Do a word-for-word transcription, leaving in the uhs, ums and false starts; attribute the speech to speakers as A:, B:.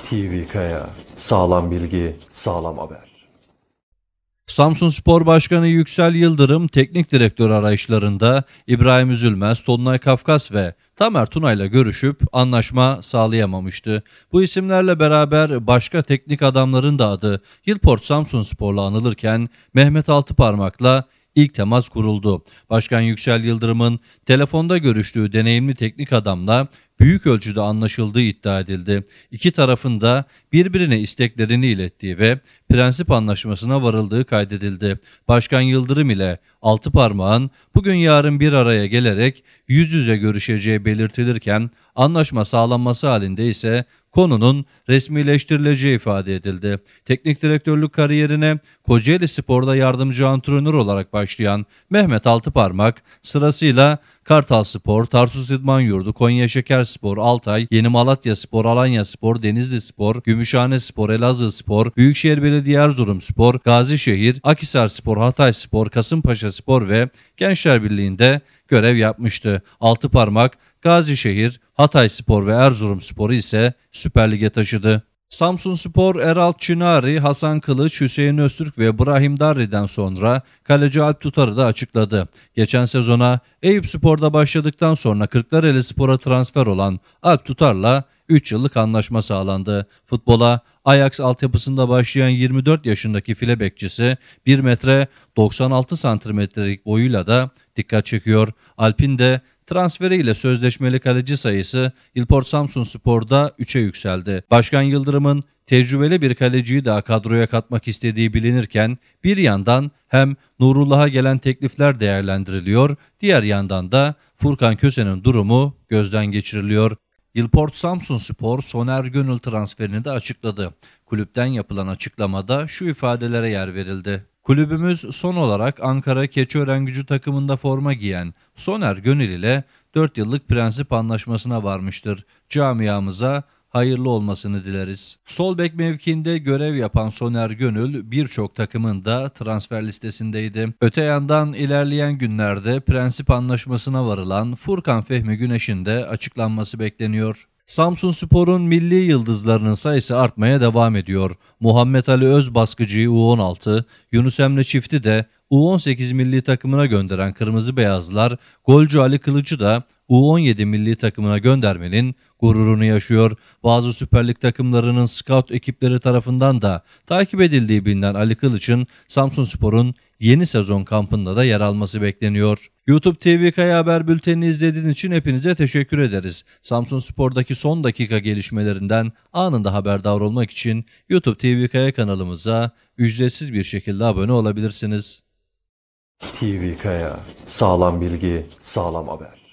A: T V Kaya, sağlam bilgi, sağlam haber.
B: Samsunspor Başkanı Yüksel Yıldırım, teknik direktör arayışlarında İbrahim Üzülmez, Tolunay Kafkas ve Tamer Tuna'yla görüşüp anlaşma sağlayamamıştı. Bu isimlerle beraber başka teknik adamların da adı Yılport Samsunspor'la anılırken Mehmet Altıparmak'la ilk temas kuruldu. Başkan Yüksel Yıldırım'ın telefonda görüştüğü deneyimli teknik adamla büyük ölçüde anlaşıldığı iddia edildi. İki tarafın da birbirine isteklerini ilettiği ve prensip anlaşmasına varıldığı kaydedildi. Başkan Yıldırım ile Altıparmak'ın bugün yarın bir araya gelerek yüz yüze görüşeceği belirtilirken anlaşma sağlanması halinde ise konunun resmileştirileceği ifade edildi. Teknik direktörlük kariyerine Kocaeli Spor'da yardımcı antrenör olarak başlayan Mehmet Altıparmak sırasıyla Kartalspor, Tarsus İdman Yurdu, Konya Şekerspor, Altay, Yeni Malatyaspor, Alanyaspor, Denizlispor, Gümüşhanespor, Elazığspor, Büyükşehir Belediye Erzurumspor, Gazişehir, Akhisarspor, Hatayspor, Kasımpaşaspor ve Gençler Birliği'nde görev yapmıştı. Altıparmak, Gazişehir, Hatayspor ve Erzurumspor'u ise Süper Lig'e taşıdı. Samsunspor, Eralt Çınari, Hasan Kılıç, Hüseyin Öztürk ve Brahim Darri'den sonra kaleci Alp Tutar'ı da açıkladı. Geçen sezona Eyüpspor'da başladıktan sonra Kırklarelispor'a transfer olan Alp Tutar'la üç yıllık anlaşma sağlandı. Futbola Ajax altyapısında başlayan yirmi dört yaşındaki file bekçisi bir metre doksan altı santimetrelik boyuyla da dikkat çekiyor. Alp'in de transferiyle sözleşmeli kaleci sayısı Yılport Samsunspor'da üçe yükseldi. Başkan Yıldırım'ın tecrübeli bir kaleciyi daha kadroya katmak istediği bilinirken bir yandan hem Nurullah'a gelen teklifler değerlendiriliyor, diğer yandan da Furkan Köse'nin durumu gözden geçiriliyor. Yılport Samsunspor Soner Gönül transferini de açıkladı. Kulüpten yapılan açıklamada şu ifadelere yer verildi. Kulübümüz son olarak Ankara Keçiörengücü takımında forma giyen Soner Gönül ile dört yıllık prensip anlaşmasına varmıştır. Camiamıza hayırlı olmasını dileriz. Sol bek mevkiinde görev yapan Soner Gönül birçok takımın da transfer listesindeydi. Öte yandan ilerleyen günlerde prensip anlaşmasına varılan Furkan Fehmi Güneş'in de açıklanması bekleniyor. Samsunspor'un milli yıldızlarının sayısı artmaya devam ediyor. Muhammed Ali Özbaskıcı'yı U on altı, Yunus Emre Çift'i de U on sekiz milli takımına gönderen Kırmızı Beyazlılar, golcü Ali Kılıç'ı da U on yedi milli takımına göndermenin gururunu yaşıyor. Bazı Süper Lig takımlarının scout ekipleri tarafından da takip edildiği bilinen Ali Kılıç'ın Samsunspor'un yeni sezon kampında da yer alması bekleniyor. YouTube T V Kaya Haber Bülteni'ni izlediğiniz için hepinize teşekkür ederiz. Samsunspor'daki son dakika gelişmelerinden anında haberdar olmak için YouTube T V Kaya kanalımıza ücretsiz bir şekilde abone olabilirsiniz.
A: T V Kaya, sağlam bilgi, sağlam haber.